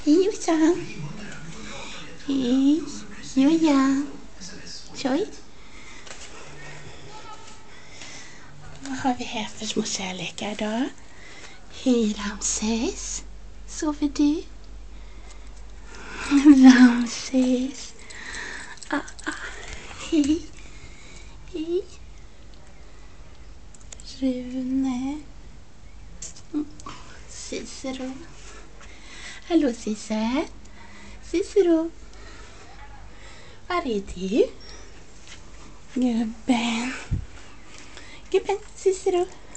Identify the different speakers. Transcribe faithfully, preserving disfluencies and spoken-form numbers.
Speaker 1: Hej Jossan. Hej. Joja. Tjoj. Vad har vi här för små kärlekar då? Hej Ramses. Sover du? Ramses. Ah, ah. Hej. Hej. Rune. Mm. Cicero. Hallå Cicero. Cicero. Var är du? Gubben. Gubben, Cicero.